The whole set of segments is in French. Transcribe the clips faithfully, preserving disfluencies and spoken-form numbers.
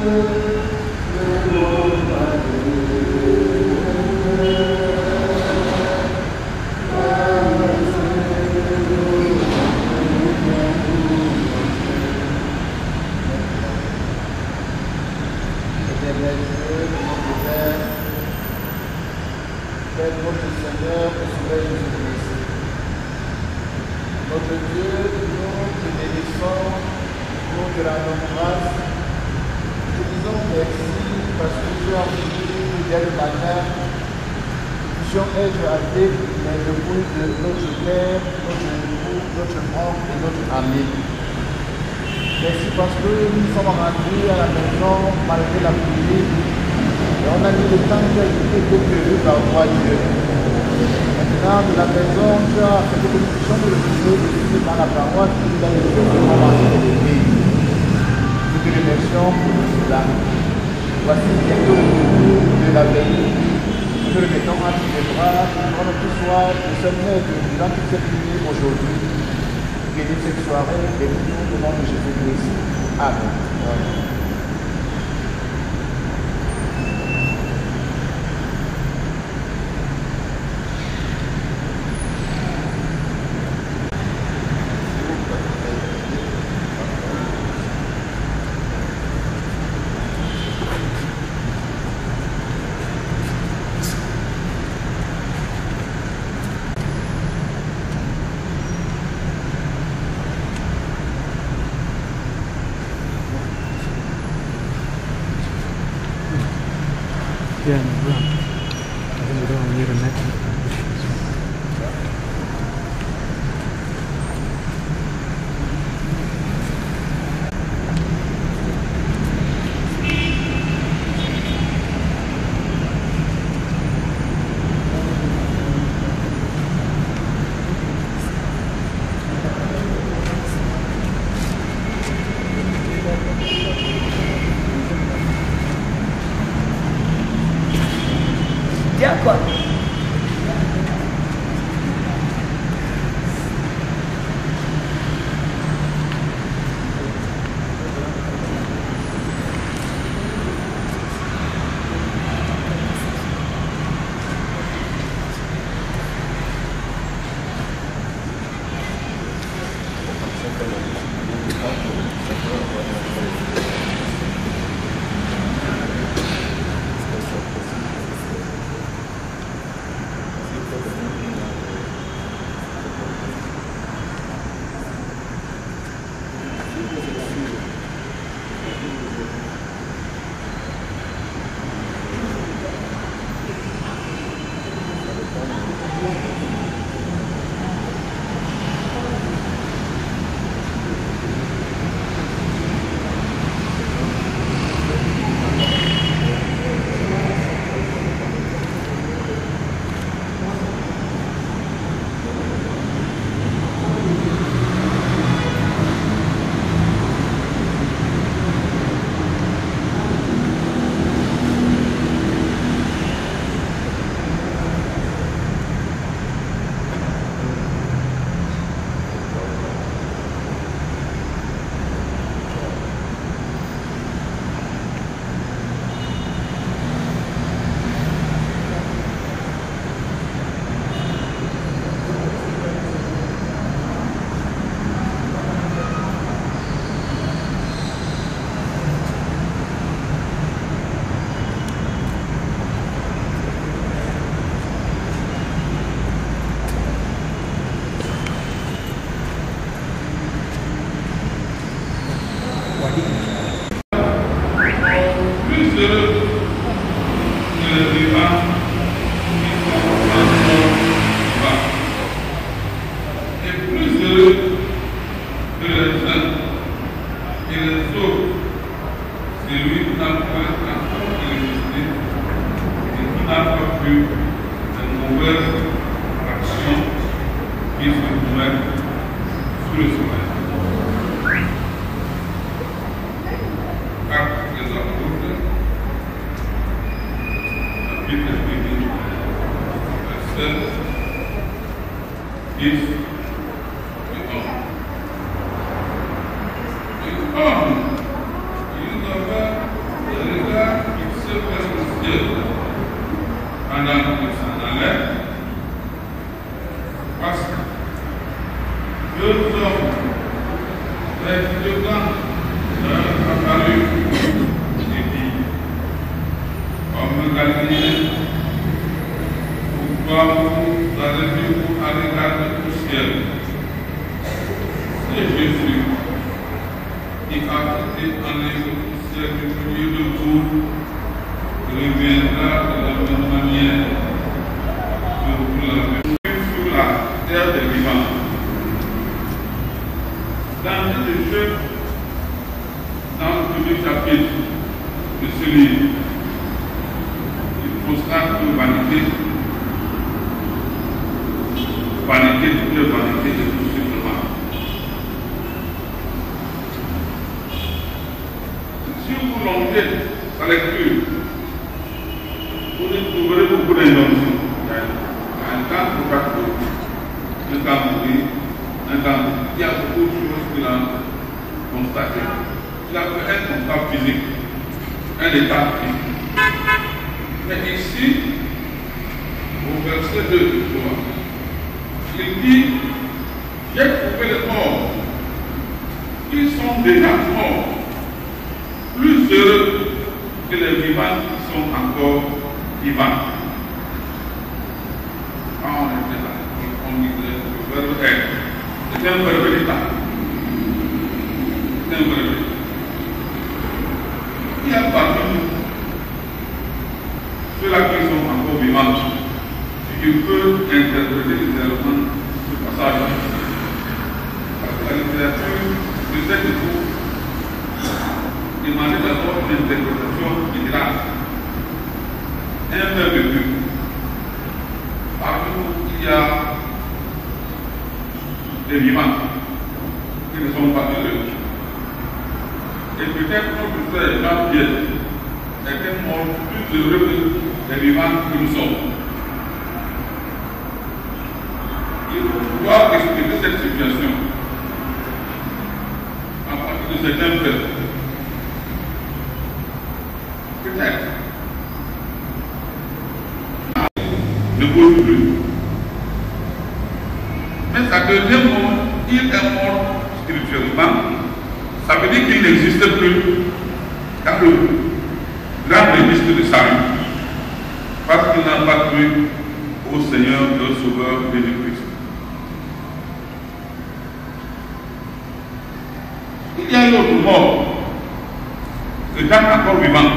Yeah, no, I think we don't need a neck. et de vous reviendra de la même manière que vous l'avez fait sur la terre des vivants. Dans le jeu, dans le premier chapitre de ce livre, il constate que vanité, vanité, toute vanité et tout simplement. Si vous longez la lecture, vous trouverez beaucoup d'injonctions. Il y a un temps pour quatre jours, un temps pour lui, un temps pour lui. Il y a beaucoup de choses qu'il a constatées. Il a fait un constat physique, un état physique. Mais ici, au verset deux du trois, il dit, j'ai trouvé les morts, ils sont déjà morts, plus heureux que les vivants qui sont encore vivants. Quand on était là, on disait le verbe être. C'est un verbe d'état. C'est un verbe d'état. Il y a parmi nous ceux-là qui sont encore vivants, qui peuvent interpréter littéralement ce passage. Parce que la littérature de cette époque demandait d'abord une interprétation littérale. Un verbe de Dieu. Parmi nous, il y a des vivants qui ne sont pas heureux. Et peut-être notre frère Jean-Pierre est un mort plus heureux que les vivants que nous sommes. Il faut pouvoir expliquer cette situation à partir de certains faits. Peut-être. Ne bouge plus. Mais sa deuxième mort, il est mort spirituellement. Ça veut dire qu'il n'existe plus dans le grand registre de salut. Parce qu'il n'a pas cru au Seigneur, le Sauveur Jésus-Christ. Il y a une autre mort, le temps encore vivant.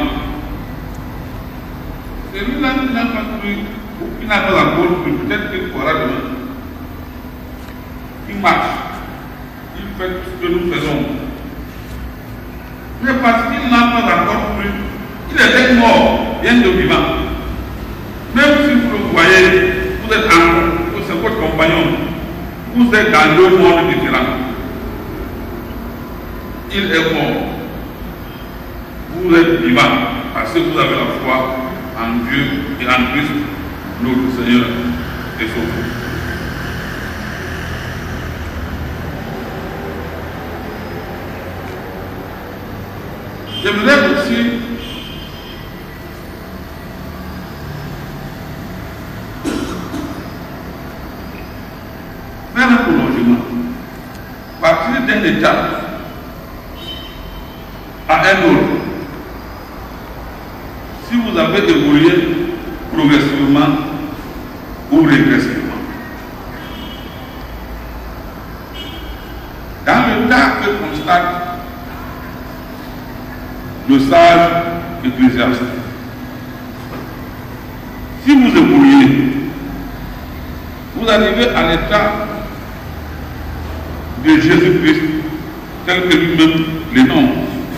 Celui-là qui n'a pas cru, ou qui n'a pas encore cru, peut-être qu'il pourra demain. Il marche, il fait ce que nous faisons. Mais parce qu'il n'a pas encore cru, il était mort, bien de vivant. Même si vous le voyez, vous êtes encore, c'est votre compagnon, vous êtes dans deux mondes différents. Il est mort. Vous êtes vivant parce que vous avez la foi en Dieu et en Christ, notre Seigneur et Sauveur. J'aimerais aussi faire un prolongement, partir d'un état à un autre. Si vous avez évolué progressivement ou régressivement. Dans le cas que constate le sage ecclésiaste, si vous évoluez, vous arrivez à l'état de Jésus-Christ tel que lui-même le nomme.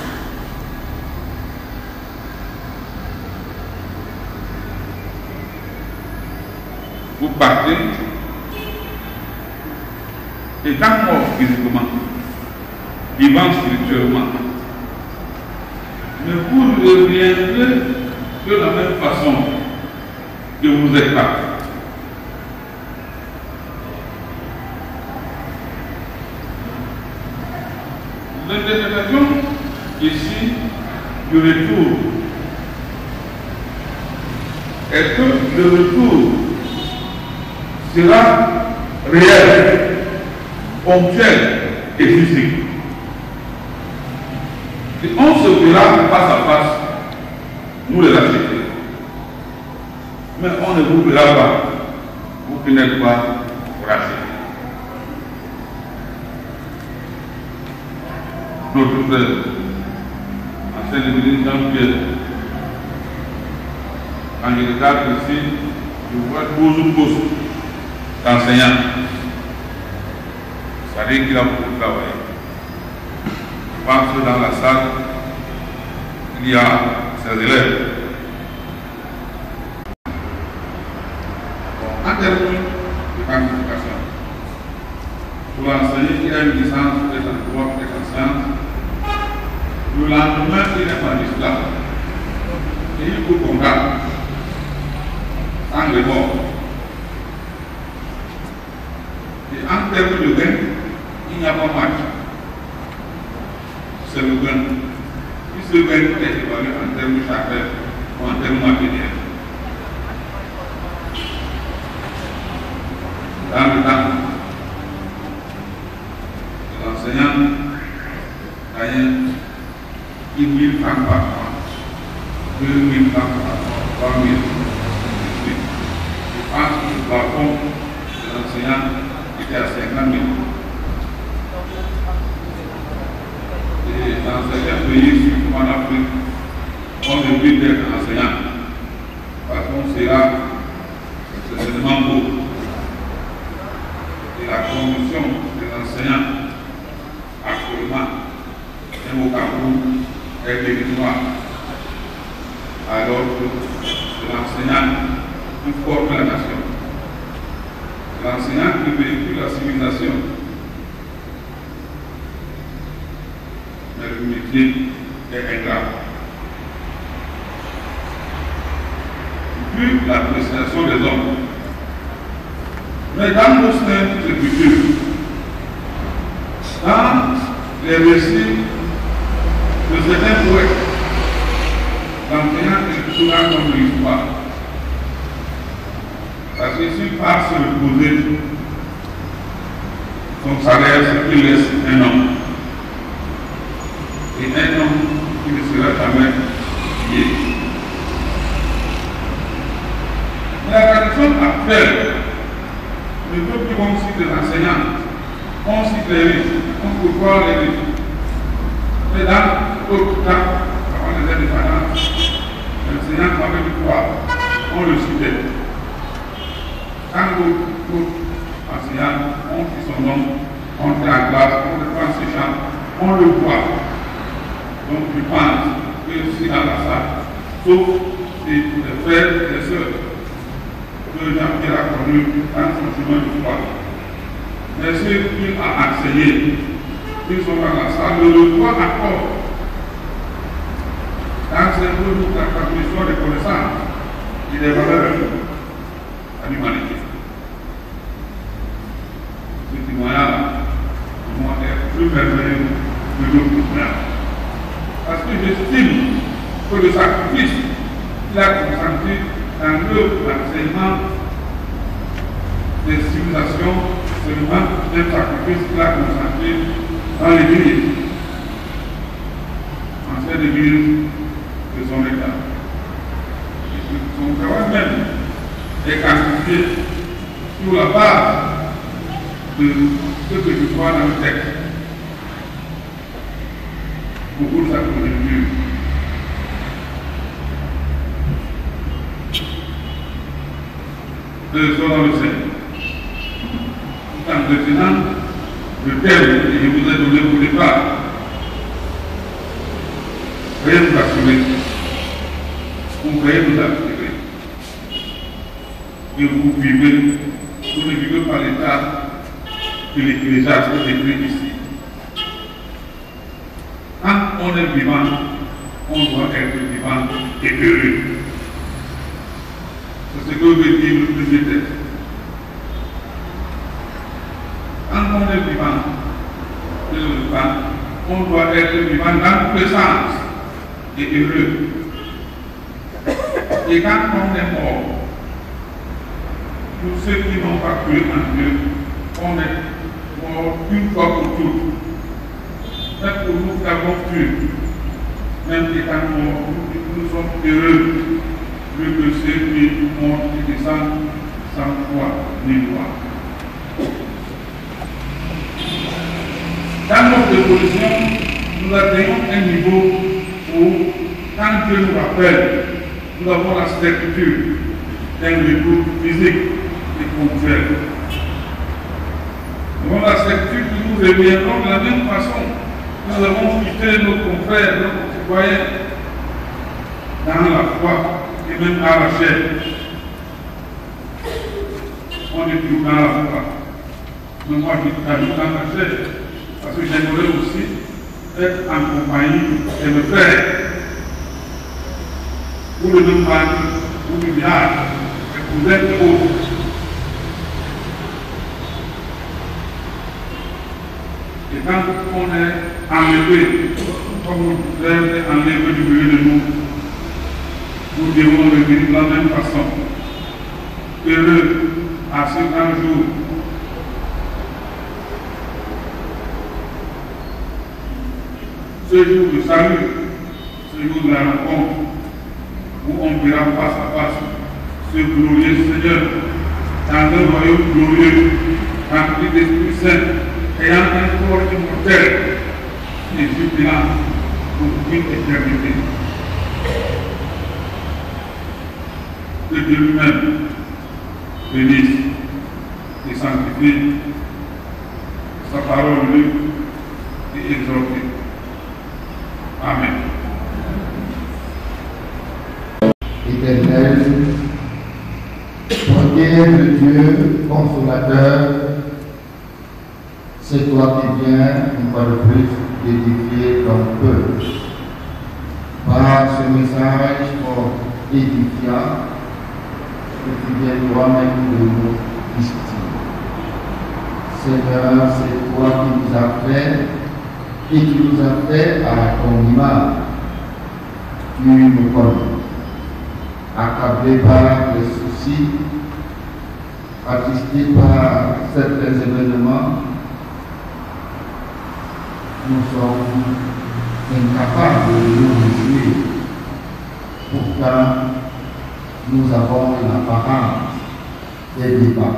Vous partez étant mort physiquement, vivant spirituellement. Mais vous reviendrez de la même façon que vous êtes parti. L'interprétation ici du retour est que le retour sera réel, ponctuel et physique. Et on se verra face à face, nous les acheter. Mais on ne vous verra pas, vous qui n'êtes pas rachetés. Notre frère, c'est le ministre Jean-Pierre. Quand je regarde ici, je vois douze postes d'enseignants. Ça veut dire qu'il a beaucoup travaillé. Je pense que dans la salle, il y a ses élèves. Bon, en termes de qualification, pour l'enseignant qui a une licence peut-être en droit, peut-être en sciences, le lendemain, il est magistrat. Et il faut qu'on garde en remords. Et en termes de gain, il n'y a pas match. C'est le gain. Si ce gain peut être évalué en termes de chacun ou en termes matériels. Dans le temps, l'enseignant gagnait une mille francs par mois, deux mille francs par mois, trois mille. Je pense que le plafond de l'enseignant était à cinquante mille. Et dans certains pays, surtout en Afrique, on oublie d'être enseignant. Parce qu'on sera certainement beau. Et la condition des enseignants actuellement, même au Cameroun, est dérisoire. Alors que l'enseignant qui forme la nation, l'enseignant qui véhicule la civilisation, mais le métier est ingrat. Vu l'appréciation des hommes, mais dans nos systèmes de culture, dans les récits de certains poètes, l'enseignant est toujours là comme l'histoire. Parce que s'il part se reposer, son salaire, c'est qu'il laisse un homme. Et un homme qui ne sera jamais lié. Mais la tradition actuelle ne veut plus qu'on cite les enseignants, on cite les riches, on peut voir les riches. Mais dans d'autres temps, avant les indépendances, l'enseignant avait du pouvoir, on le citait. Quand d'autres enseignants ont fait son nom, on fait la classe, on reprend ses chants, on le voit. Donc je pense que si dans la salle, sauf les frères et les sœurs que Jean-Pierre a connus dans son chemin de foi, mais ceux qui ont enseigné, qui sont dans la salle, le voient encore. Dans ces deux la transmission des connaissances et des valeurs à l'humanité. Ce témoignage pour moi est plus merveilleux que d'autres témoignages. Parce que j'estime que le sacrifice qu'il a consenti dans l'enseignement des civilisations, c'est le même sacrifice qu'il a consenti dans l'Église, en cette Église de son État. Son travail même est quantifié sur la base de ce que je vois dans le texte. Beaucoup de sa conjecture. De son dans le sein. Tout en retenant le thème que je vous ai donné au départ. Veuillez vous assurer. Vous veuillez vous assurer. Et vous vivez, vous ne vivez pas l'état que l'Ecclésiaste est écrit ici. Quand on est vivant, on doit être vivant et heureux. C'est ce que veut dire le premier texte. Quand on est vivant, on doit être vivant dans tous les sens et heureux. Et quand on est mort, tous ceux qui n'ont pas cru en Dieu, on est mort une fois pour toutes. Mais pour nous qui avons cru, même étant morts, nous sommes heureux, vu que ceux qui montent et descendent sans foi ni loi. Dans notre évolution, nous atteignons un niveau où, quand Dieu nous rappelle, nous avons la certitude d'un retour physique et concret. Nous avons la certitude que nous reviendrons de la même façon que nous avons quitté nos confrères, nos concitoyens, dans la foi et même dans la chair. On est toujours dans la foi. Mais moi, je suis toujours dans la chair. Parce que j'aimerais aussi être en compagnie de mes frères. Pour le même mal, pour le bien, et pour être autres. Et quand on est enlevé, comme notre frère est enlevé du milieu de nous, nous devons revenir de la même façon. Heureux à ce grand jour. Ce jour de salut, ce jour de la rencontre, où on verra face à face ce glorieux Seigneur dans un royaume glorieux, rempli d'Esprit Saint, ayant un corps immortel et jubilant pour une éternité. Que Dieu lui-même bénisse et sanctifie sa parole lue et exhortée. Amen. Éternel, premier de Dieu, consolateur, c'est toi qui viens, une fois de plus, d'édifier ton peuple. Par ce message fort édifiant, que tu viens toi-même de nous discuter. Seigneur, c'est toi qui nous as fait et qui nous as fait à ton image. Tu nous connais. Accablé par les soucis, attristé par certains événements, nous sommes incapables de nous réjouir. Pourtant, nous avons l'apparence des débats.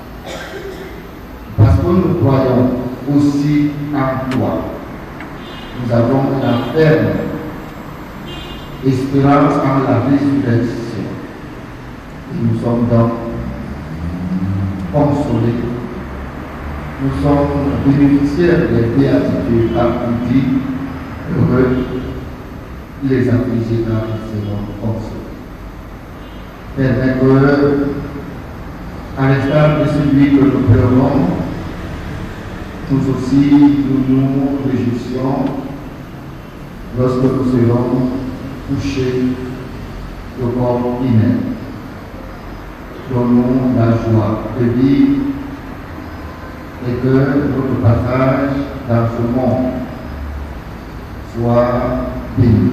Parce que nous croyons aussi en toi. Nous avons la ferme espérance en la résurrection. Et nous sommes donc consolés. Nous sommes bénéficiaires des béatitudes car tu dis heureux les affligés car ils seront consolés. Permets-nous, à l'instar de celui que nous pleurons, nous aussi nous nous réjouissons lorsque nous serons touchés au corps humain. Donnons la joie de vivre et que notre passage dans ce monde soit béni.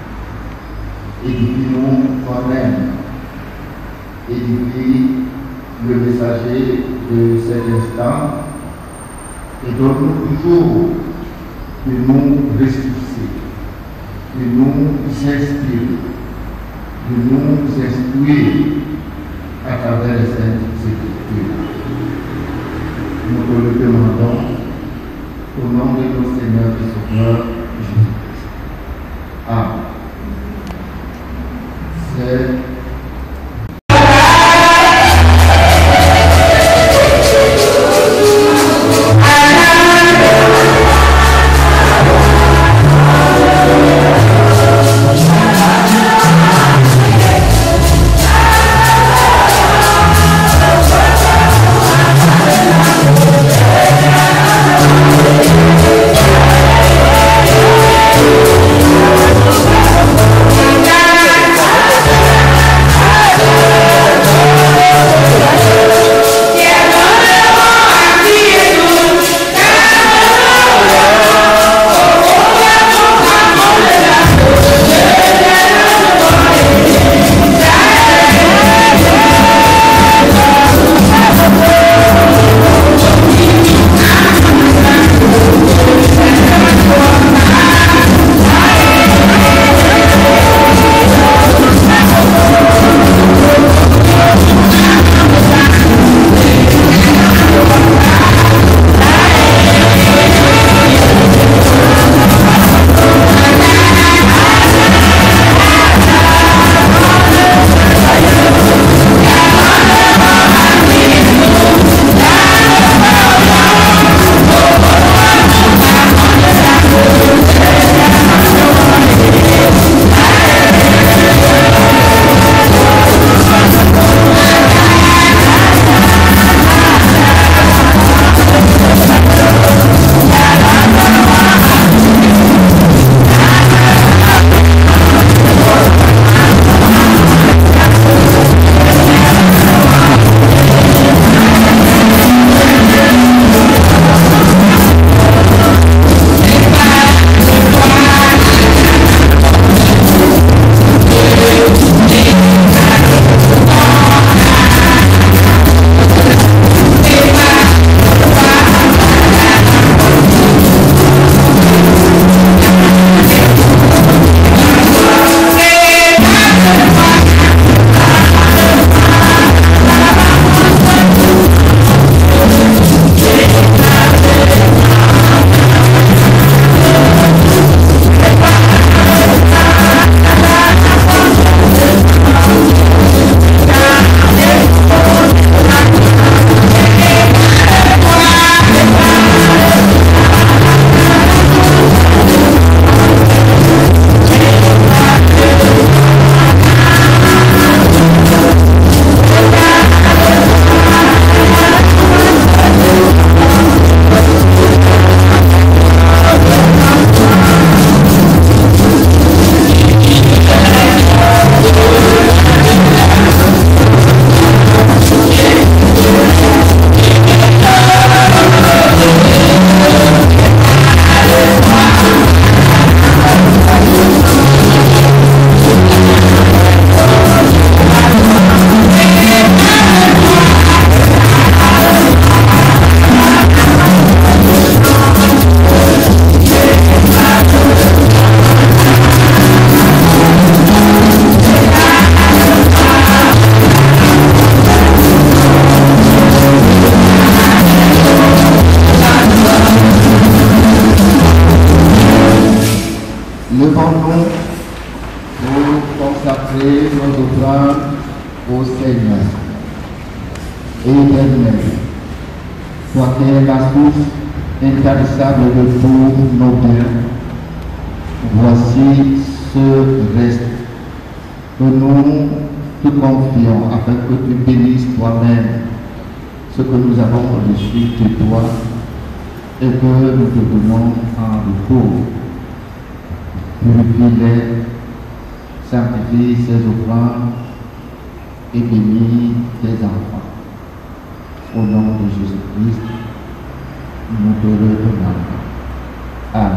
Édifie-nous toi-même, édifie le messager de cet instant et donne-nous toujours de nous ressusciter, de nous inspirer, de nous instruire à travers les saintes écritures. Nous te le demandons au nom de notre Seigneur et Sauveur Jésus-Christ. Amen. C'est consacrer nos offrandes au Seigneur. Éternel, toi qui es la source intarissable de tous nos biens, voici ce reste que nous te confions afin que tu bénisses toi-même ce que nous avons reçu de toi et que nous te donnons en retour. Purifie-les, sanctifie ces offrandes et bénis tes enfants. Au nom de Jésus-Christ, nous te le demandons. Amen.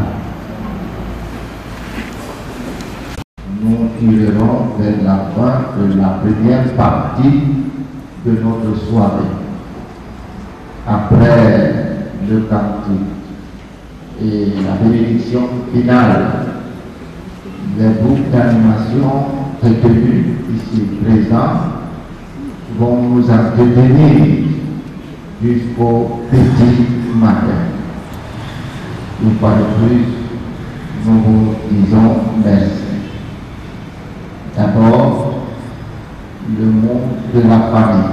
Nous tirerons vers la fin de la première partie de notre soirée. Après le cantique et la bénédiction finale, les groupes d'animation retenus ici présents vont nous entretenir jusqu'au petit matin. Une fois de plus, nous vous disons merci. D'abord, le mot de la famille.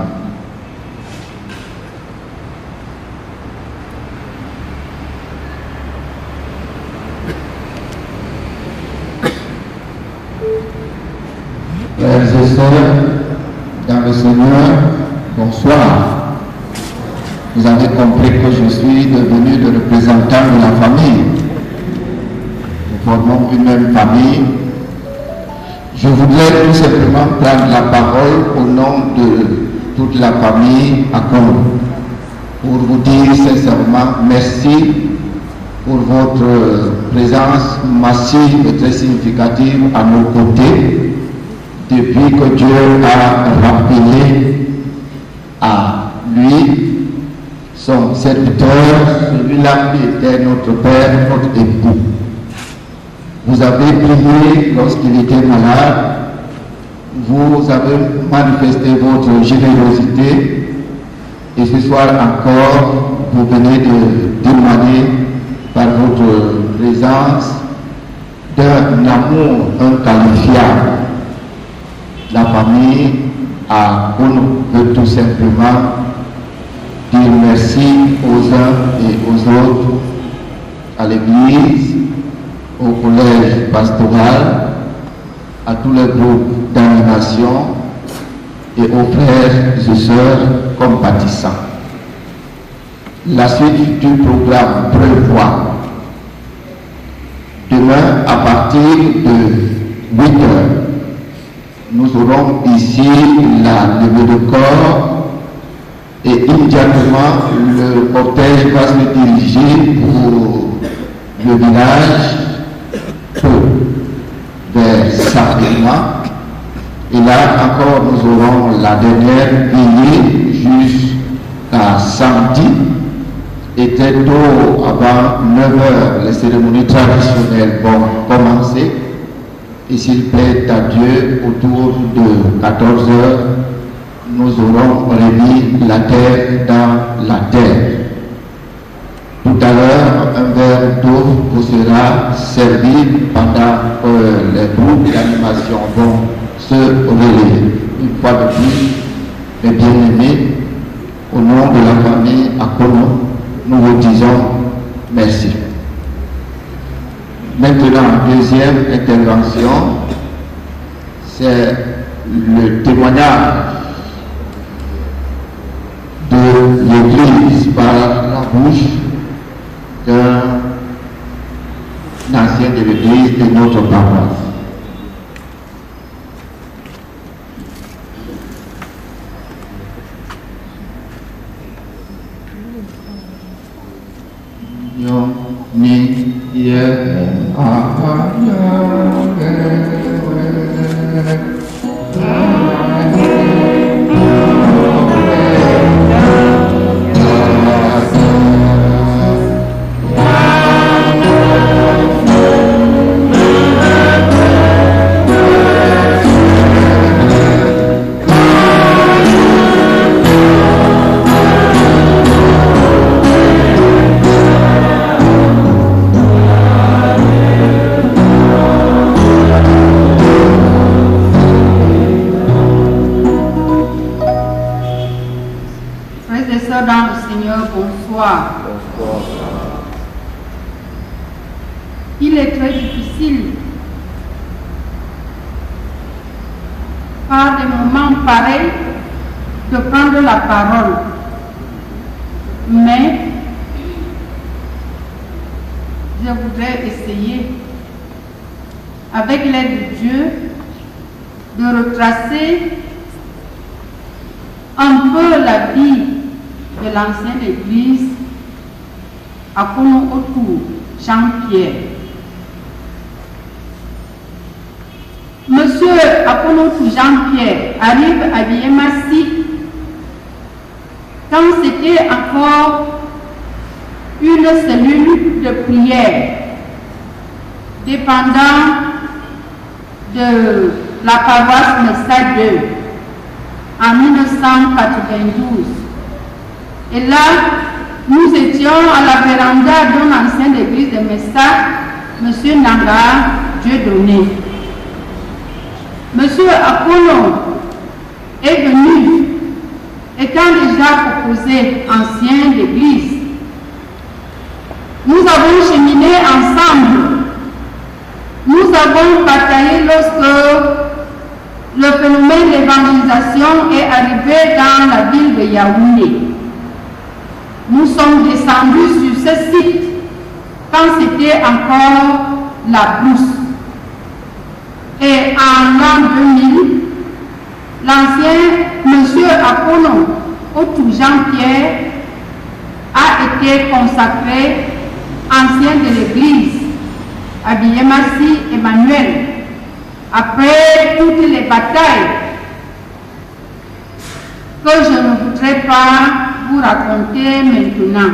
Frères et sœurs, dans le Seigneur, bonsoir. Vous avez compris que je suis devenu le représentant de la famille. Nous formons une même famille. Je voudrais tout simplement prendre la parole au nom de toute la famille à Congo pour vous dire sincèrement merci pour votre présence massive et très significative à nos côtés depuis que Dieu a rappelé à lui son serviteur, celui-là qui était notre Père, notre époux. Vous avez prié lorsqu'il était malade, vous avez manifesté votre générosité et ce soir encore, vous venez de témoigner par votre présence d'un amour inqualifiable. La famille a veut tout simplement dire merci aux uns et aux autres, à l'Église, au collège pastoral, à tous les groupes d'animation et aux frères et sœurs compatissants. La suite du programme prévoit demain à partir de huit heures. Nous aurons ici la levée de corps et immédiatement le cortège va se diriger pour le village vers Sardinia. Et là encore nous aurons la dernière veillée jusqu'à samedi. Et très tôt, avant neuf heures, les cérémonies traditionnelles vont commencer. Et s'il plaît à Dieu, autour de quatorze heures, nous aurons remis la terre dans la terre. Tout à l'heure, un verre d'eau vous sera servi pendant que les groupes d'animation vont se relayer. Une fois de plus, mes bien-aimés, au nom de la famille Akono, nous vous disons merci. Maintenant, deuxième intervention, c'est le témoignage de l'Église par la bouche d'un ancien de l'Église de notre paroisse. Amen. bonsoir. Bonsoir. Il est très difficile, par des moments pareils, de prendre la parole. Mais je voudrais essayer, avec l'aide de Dieu, de retracer un peu la vie de l'ancienne église à Kono-Otu, Jean-Pierre. Monsieur Aponotu Jean-Pierre arrive à Biémassi quand c'était encore une cellule de prière dépendant de la paroisse Messa deux en mille neuf cent quatre-vingt-douze. Et là, nous étions à la véranda d'une ancienne église de Messa, M. Nanga Dieudonné. Monsieur Apollo est venu, étant déjà proposé ancien d'église. Nous avons cheminé ensemble. Nous avons bataillé lorsque le phénomène d'évangélisation est arrivé dans la ville de Yaoundé. Nous sommes descendus sur ce site quand c'était encore la brousse. Et en l'an deux mille, l'ancien monsieur Apollo Otu Jean-Pierre a été consacré ancien de l'église à Biémassi Emmanuel après toutes les batailles que je ne voudrais pas vous raconter maintenant.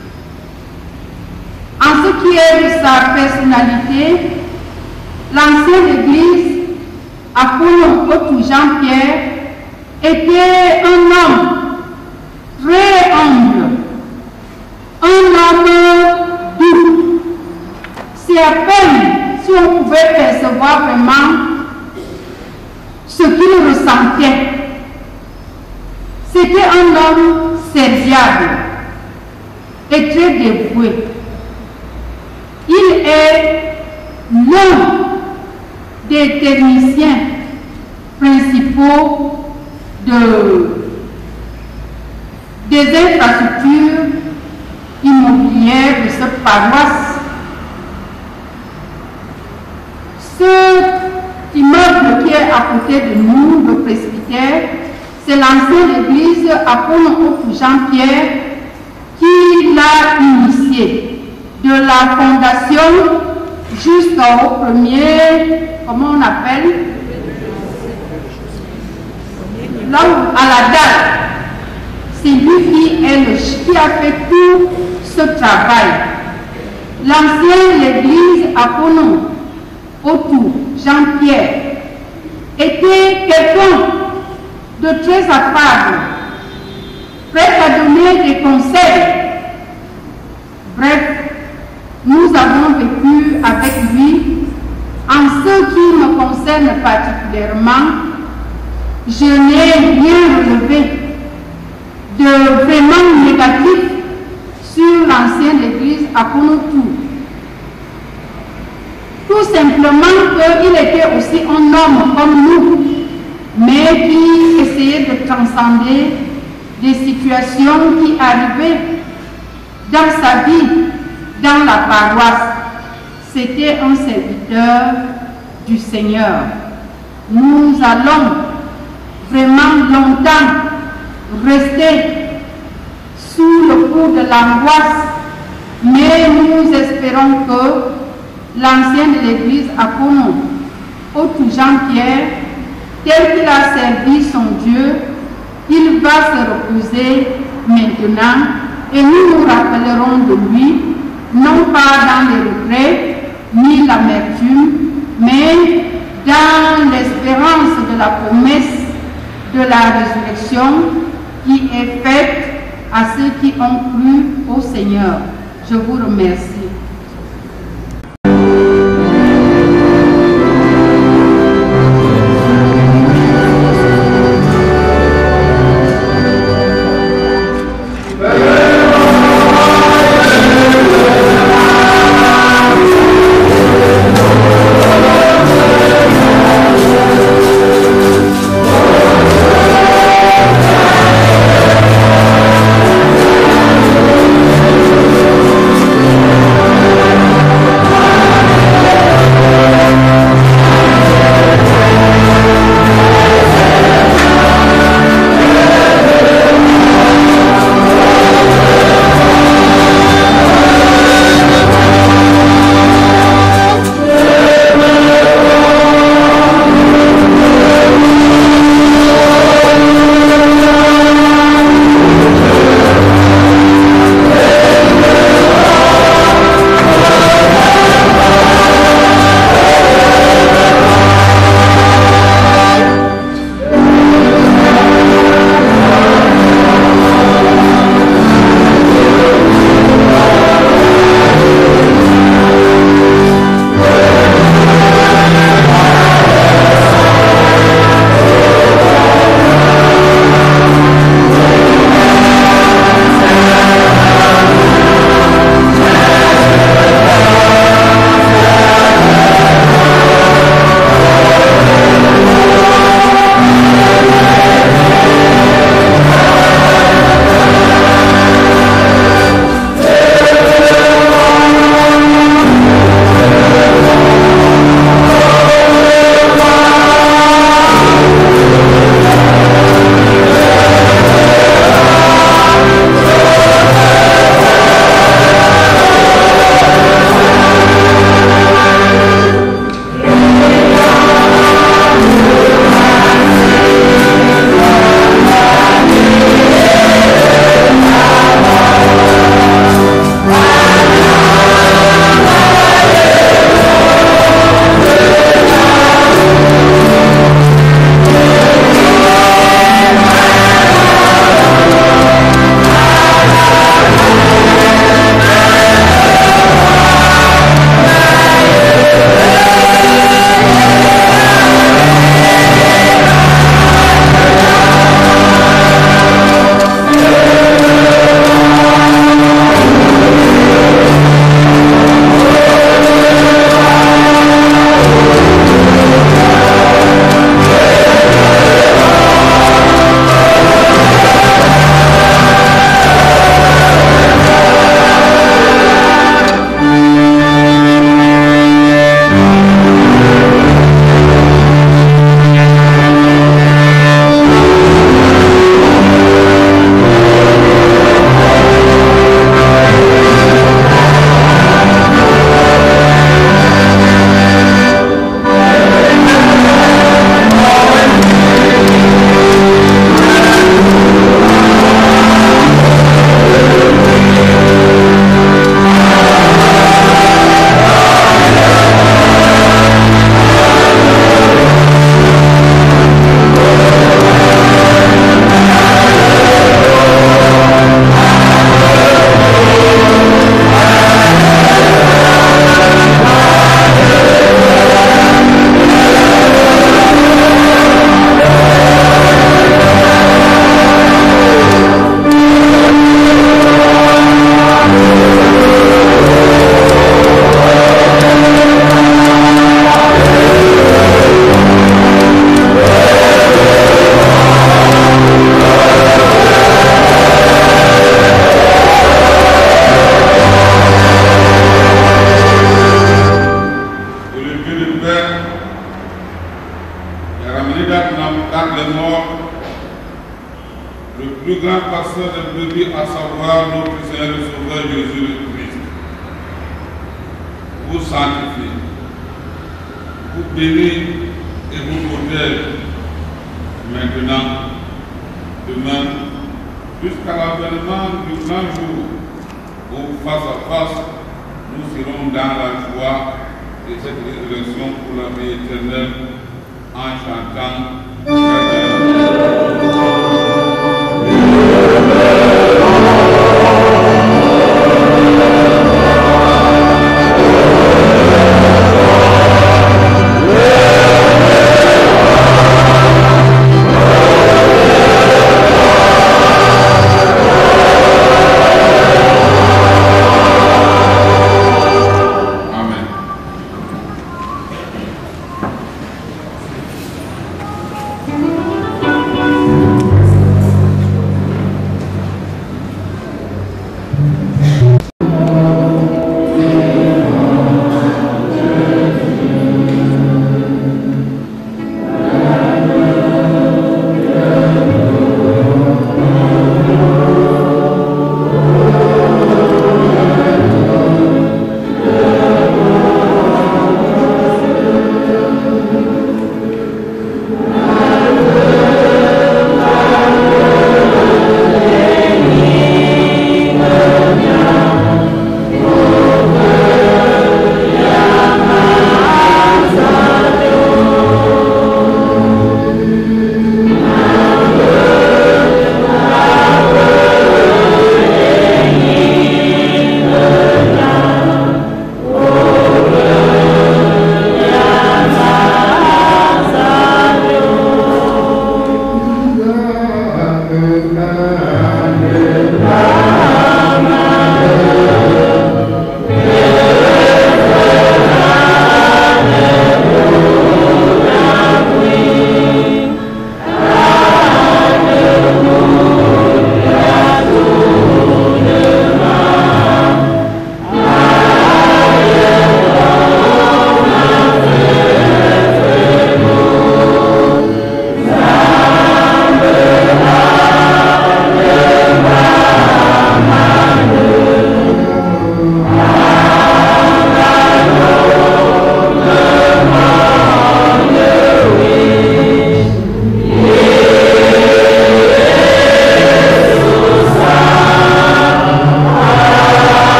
En ce qui est de sa personnalité, l'ancienne église Apollo Otu Jean-Pierre était un homme très humble, un homme doux. C'est à peine si on pouvait percevoir vraiment ce qu'il ressentait. C'était un homme serviable et très dévoué. Il est l'un des techniciens principaux de, des infrastructures immobilières de cette paroisse. Ce immeuble qui est à côté de nous, le presbytère, c'est l'ancienne église Apollo Otu Jean-Pierre qui l'a initié de la fondation jusqu'au premier, comment on appelle, là où, à la date, c'est lui qui, est le, qui a fait tout ce travail. L'ancienne église Apollo Otu Jean-Pierre était quelqu'un de très affable, prêt à donner des conseils. Bref, nous avons vécu avec lui. En ce qui me concerne particulièrement, je n'ai rien relevé de vraiment négatif sur l'ancienne église à Konotu. Tout simplement qu'il était aussi un homme comme nous, mais qui essayait de transcender des situations qui arrivaient dans sa vie, dans la paroisse. C'était un serviteur du Seigneur. Nous allons vraiment longtemps rester sous le coup de l'angoisse, mais nous espérons que l'ancien de l'église à Kono, Otu Jean-Pierre, tel qu'il a servi son Dieu, il va se reposer maintenant et nous nous rappellerons de lui, non pas dans les regrets ni l'amertume, mais dans l'espérance de la promesse de la résurrection qui est faite à ceux qui ont cru au Seigneur. Je vous remercie. Père candidat dans les morts, le plus grand pasteur de brebis, à savoir notre Seigneur et Sauveur Jésus le Christ, vous sanctifie, vous bénit et vous protège maintenant, demain, jusqu'à l'avènement du grand jour où face à face nous serons dans la joie de cette résurrection pour la vie éternelle en chantant.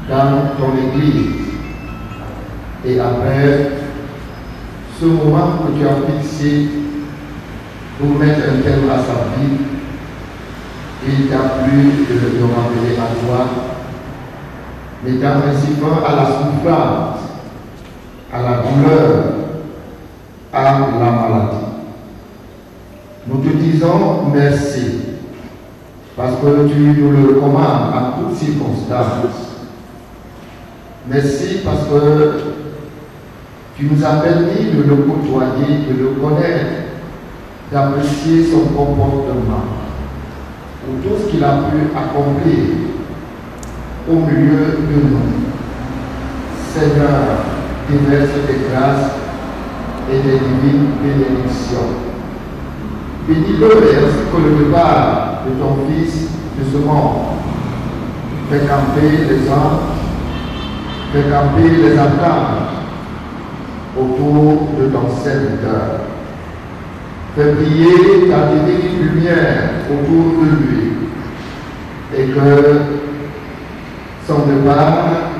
dans ton église. Et après ce moment que tu as fixé pour mettre un terme à sa vie, il t'a plu de le ramener à toi, mettant ainsi fin à la souffrance, à la douleur, à la maladie. Nous te disons merci, parce que tu nous le recommandes à toutes circonstances. Merci parce que tu nous as permis de le côtoyer, de le connaître, d'apprécier son comportement, pour tout ce qu'il a pu accomplir au milieu de nous. Seigneur, déverse tes grâces et des divines bénédictions. Bénis-le ainsi que le départ de ton Fils de ce monde. Fais camper les anges, fais camper les archanges autour de ton serviteur. Fais briller ta divine lumière autour de lui et que son départ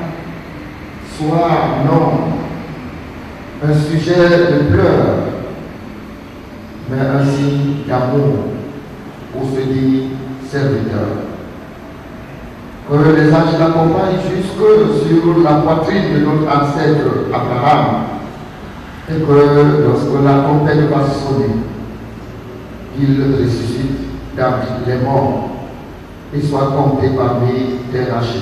soit non un sujet de pleurs, mais un signe d'amour pour ce dit serviteur. Que les anges l'accompagnent jusque sur la poitrine de notre ancêtre Abraham, et que lorsque la trompette va sonner, il ressuscite David les morts et soit compté parmi les rachetés.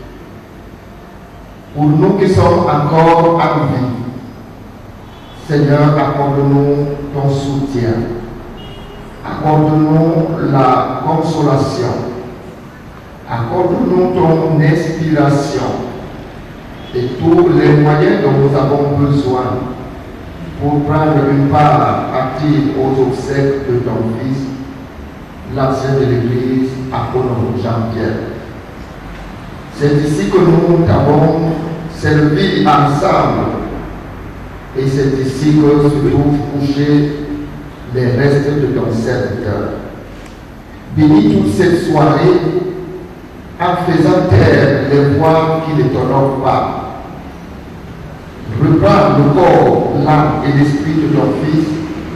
Pour nous qui sommes encore en vie, Seigneur, accorde-nous ton soutien, accorde-nous la consolation, accorde-nous ton inspiration et tous les moyens dont nous avons besoin pour prendre une part active aux obsèques de ton Fils, l'ancien de l'Église, Apollo Jean-Pierre. C'est ici que nous t'avons servi ensemble et c'est ici que se trouvent couchés les restes de ton serviteur. Bénis toute cette soirée en faisant taire les voix qui ne t'honorent pas. Reprends le corps, l'âme et l'esprit de ton Fils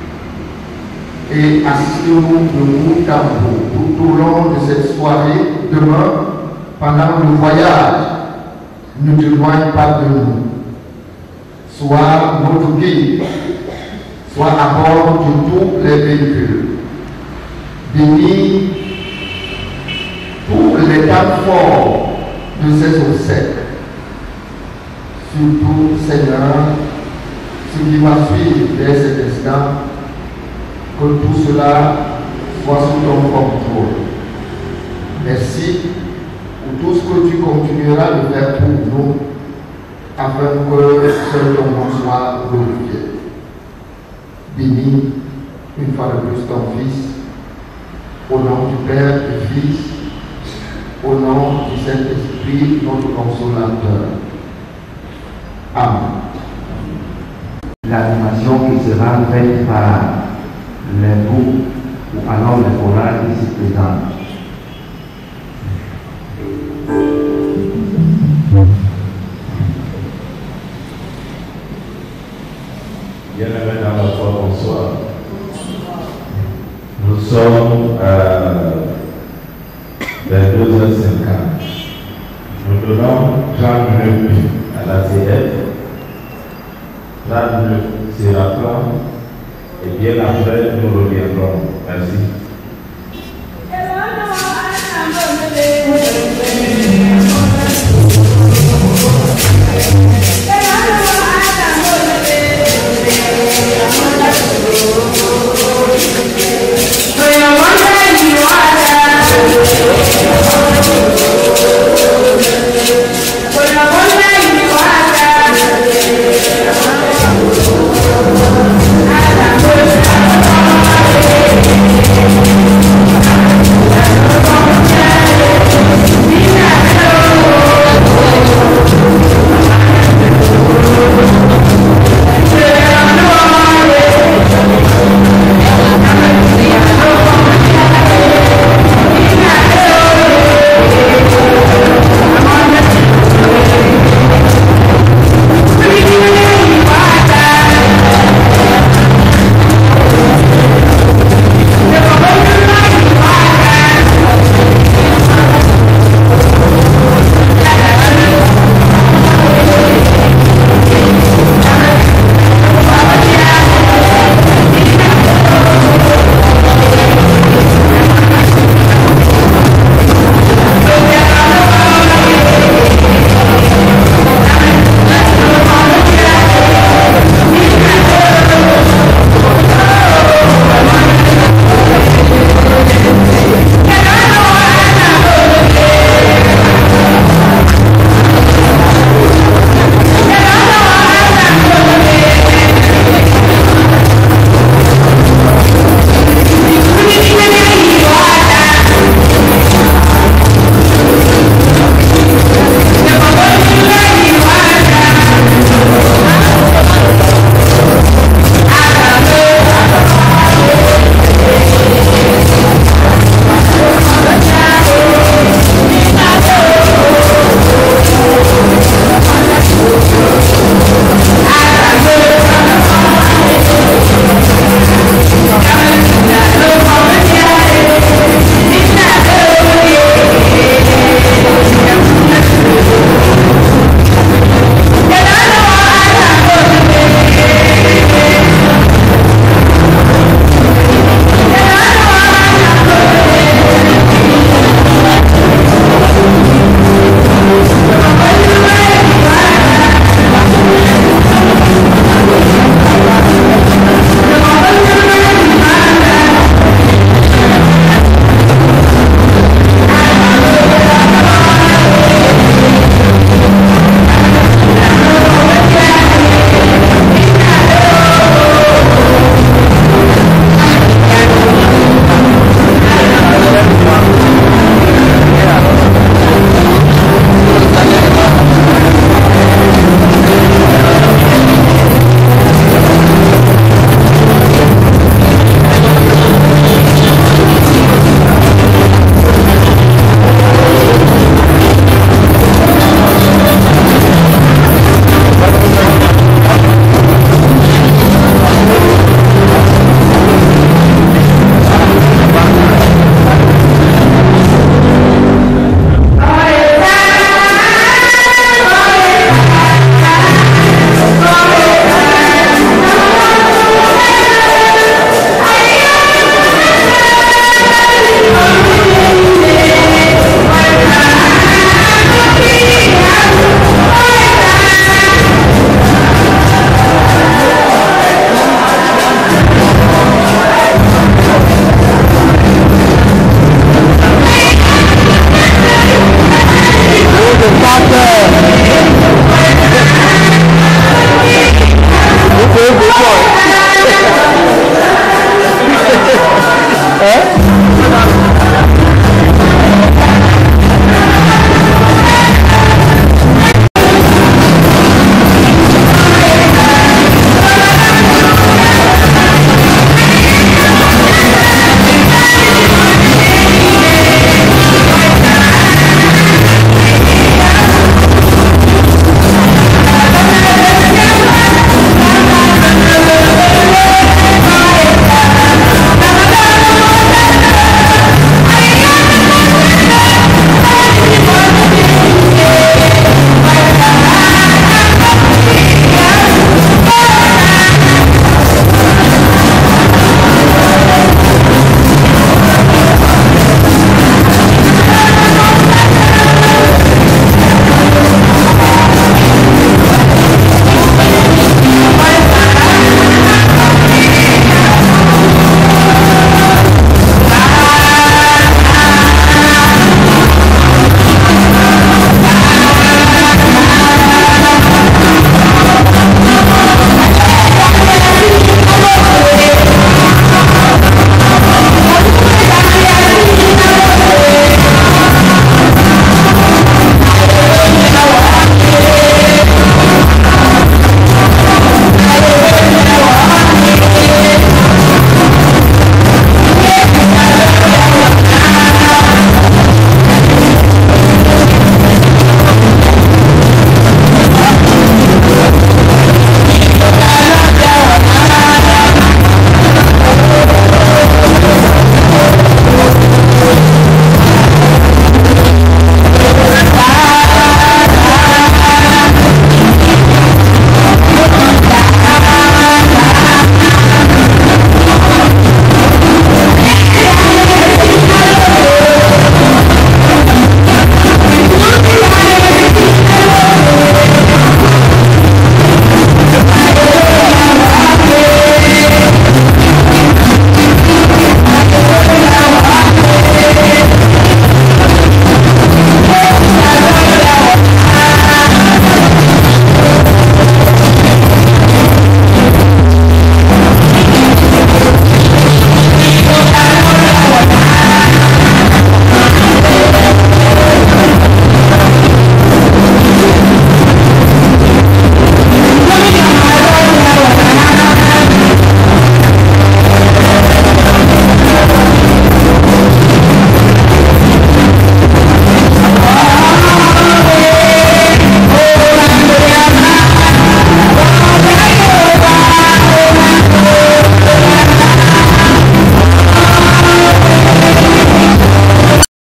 et assiste-nous de bout en bout tout au long de cette soirée. Demain, pendant le voyage, ne t'éloigne pas de nous. Sois notre guide, sois à bord de tous les véhicules. Bénis tous les temps forts de ces obsèques. Surtout, Seigneur, ce qui va suivre dès cet instant, que tout cela soit sous ton contrôle. Merci pour tout ce que tu continueras de faire pour nous, afin que seul ton nom soit glorifié. Bénis une fois de plus ton Fils, au nom du Père et du Fils, au nom du Saint-Esprit, notre consolateur. Amen. L'animation qui sera faite par les groupes ou alors les chorales ici présents. Bien-aimés dans la foi, bonsoir. Nous sommes à deux heures cinquante. Nous donnons trente minutes à la C F, trente minutes sera plan, et bien après nous reviendrons. Merci.